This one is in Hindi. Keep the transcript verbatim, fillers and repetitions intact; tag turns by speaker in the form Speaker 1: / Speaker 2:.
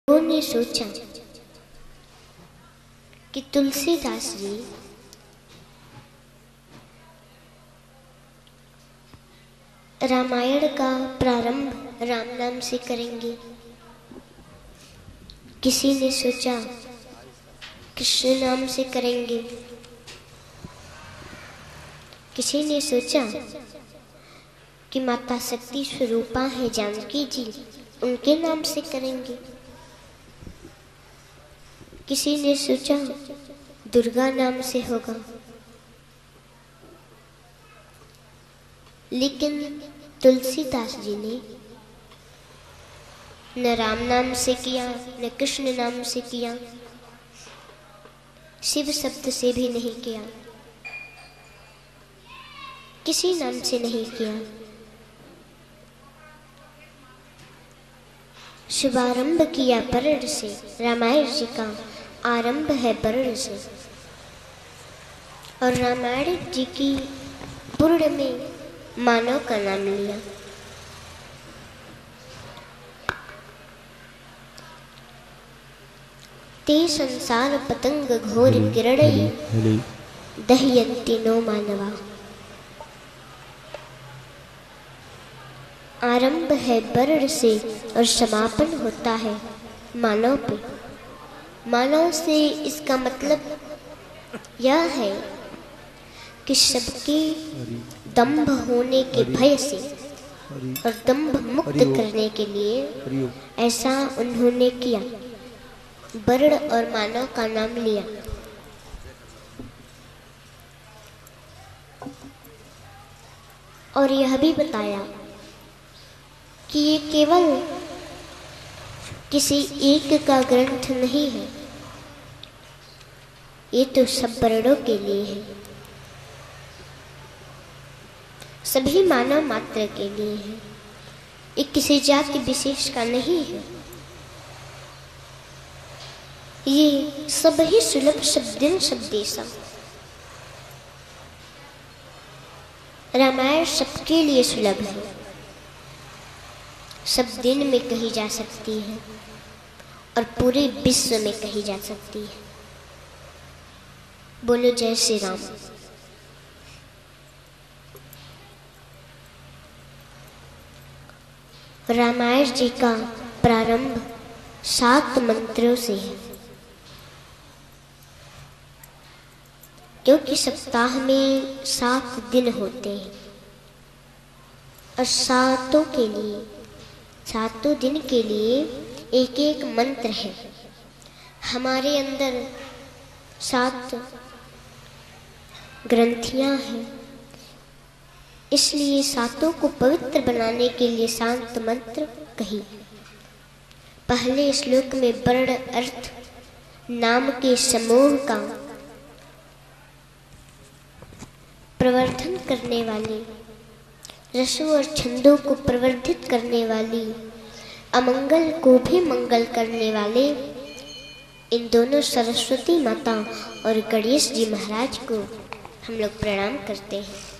Speaker 1: लोगों ने सोचा कि तुलसीदास जी रामायण का प्रारंभ राम नाम से करेंगे। किसी ने सोचा कृष्ण नाम से करेंगे। किसी ने सोचा कि माता शक्ति स्वरूपा है जानकी जी, उनके नाम से करेंगे। किसी ने सोचा दुर्गा नाम से होगा, लेकिन तुलसीदास जी ने न राम नाम से किया, न कृष्ण नाम से किया, शिव शब्द से भी नहीं किया, किसी नाम से नहीं किया। शुभारंभ किया बरड़ से, रामायण जी का आरंभ है बरड़ से। और रामायण जी की पूर्ण में मानव का नाम लिया। ते संसार पतंग घोर किरणई दह्यन्ति नो मानवा। आरंभ है बरड़ से और समापन होता है मानव पे। मानव से इसका मतलब यह है कि सबके दंभ होने के भय से और दंभ मुक्त करने के लिए ऐसा उन्होंने किया, बरड़ और मानव का नाम लिया। और यह भी बताया कि ये केवल किसी एक का ग्रंथ नहीं है, ये तो सब बरड़ों के लिए है, सभी मानव मात्र के लिए है। ये किसी जाति विशेष का नहीं है। ये सब ही सुलभ शब्दिन शब्देशम। रामायण सबके लिए सुलभ है, सब दिन में कही जा सकती है और पूरे विश्व में कही जा सकती है। बोलो जय श्री राम। रामायण जी का प्रारंभ सात मंत्रों से है, क्योंकि सप्ताह में सात दिन होते हैं और सातों के लिए सातों दिन के लिए एक एक मंत्र है। हमारे अंदर सात ग्रंथियां हैं, इसलिए सातों को पवित्र बनाने के लिए सात मंत्र कही। पहले श्लोक में वर्ण अर्थ नाम के समूह का प्रवर्धन करने वाले, रसों और छंदों को प्रवर्धित करने वाली, अमंगल को भी मंगल करने वाले इन दोनों सरस्वती माता और गणेश जी महाराज को हम लोग प्रणाम करते हैं।